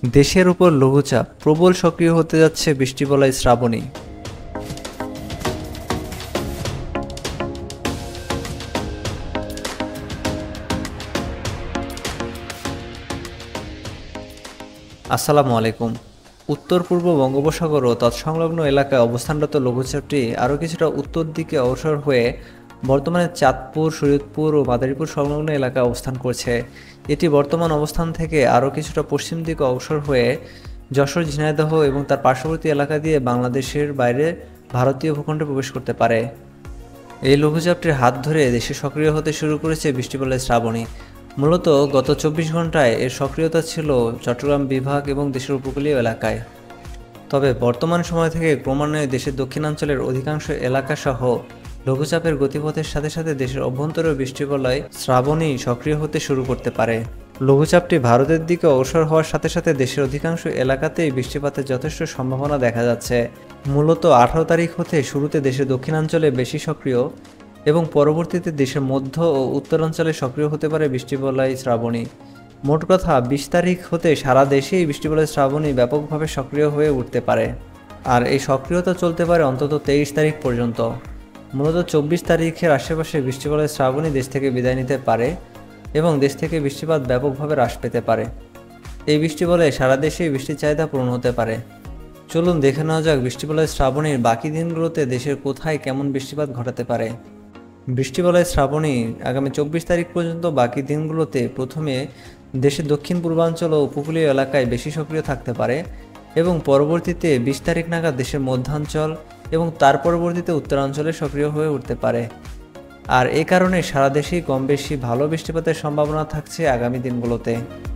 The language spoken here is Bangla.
দেশের উপর লঘুচাপ প্রবল সক্রিয় হতে যাচ্ছে বৃষ্টিবলয় শ্রাবণী। আসসালামু আলাইকুম। উত্তর পূর্ব বঙ্গোপসাগর ও তৎসংলগ্ন এলাকায় অবস্থানরত লঘুচাপটি আরও কিছুটা উত্তর দিকে অগ্রসর হয়ে বর্তমানে চাঁদপুর, শরীয়তপুর ও মাদারীপুর সংলগ্ন এলাকায় অবস্থান করছে। এটি বর্তমান অবস্থান থেকে আরও কিছুটা পশ্চিম দিকে অগ্রসর হয়ে যশোর, ঝিনাইদহ এবং তার পার্শ্ববর্তী এলাকা দিয়ে বাংলাদেশের বাইরে ভারতীয় ভূখণ্ডে প্রবেশ করতে পারে। এই লঘুচাপটির হাত ধরে দেশে সক্রিয় হতে শুরু করেছে বৃষ্টিবলয় শ্রাবণী। মূলত গত 24 ঘন্টায় এর সক্রিয়তা ছিল চট্টগ্রাম বিভাগ এবং দেশের উপকূলীয় এলাকায়। তবে বর্তমান সময় থেকে ক্রমান্বয়ে দেশের দক্ষিণাঞ্চলের অধিকাংশ এলাকাসহ লঘুচাপের গতিপথের সাথে সাথে দেশের অভ্যন্তরে বৃষ্টিবলয় শ্রাবণী সক্রিয় হতে শুরু করতে পারে। লঘুচাপটি ভারতের দিকে অগ্রসর হওয়ার সাথে সাথে দেশের অধিকাংশ এলাকাতেই বৃষ্টিপাতের যথেষ্ট সম্ভাবনা দেখা যাচ্ছে। মূলত 18 তারিখ হতে শুরুতে দেশের দক্ষিণাঞ্চলে বেশি সক্রিয় এবং পরবর্তীতে দেশের মধ্য ও উত্তরাঞ্চলে সক্রিয় হতে পারে বৃষ্টিবলয় শ্রাবণী। মোট কথা 20 তারিখ হতে সারা দেশেই বৃষ্টিবলয় শ্রাবণী ব্যাপকভাবে সক্রিয় হয়ে উঠতে পারে। আর এই সক্রিয়তা চলতে পারে অন্তত 23 তারিখ পর্যন্ত। মূলত 24 তারিখের আশেপাশে বৃষ্টিবলয় শ্রাবণী দেশ থেকে বিদায় নিতে পারে এবং দেশ থেকে বৃষ্টিপাত ব্যাপকভাবে হ্রাস পেতে পারে। এই বৃষ্টিবলয়ে সারা দেশেই বৃষ্টির চাহিদা পূরণ হতে পারে। চলুন দেখে নেওয়া যাক বৃষ্টিবলয় শ্রাবণীর বাকি দিনগুলোতে দেশের কোথায় কেমন বৃষ্টিপাত ঘটাতে পারে। বৃষ্টিবলয় শ্রাবণী আগামী 24 তারিখ পর্যন্ত বাকি দিনগুলোতে প্রথমে দেশের দক্ষিণ পূর্বাঞ্চল ও উপকূলীয় এলাকায় বেশি সক্রিয় থাকতে পারে এবং পরবর্তীতে 20 তারিখ নাগাদ দেশের মধ্যাঞ্চল এবং তার পরবর্তীতে উত্তরাঞ্চলে সক্রিয় হয়ে উঠতে পারে। আর এ কারণে সারা দেশেই কম বেশি ভালো বৃষ্টিপাতের সম্ভাবনা থাকছে আগামী দিনগুলোতে।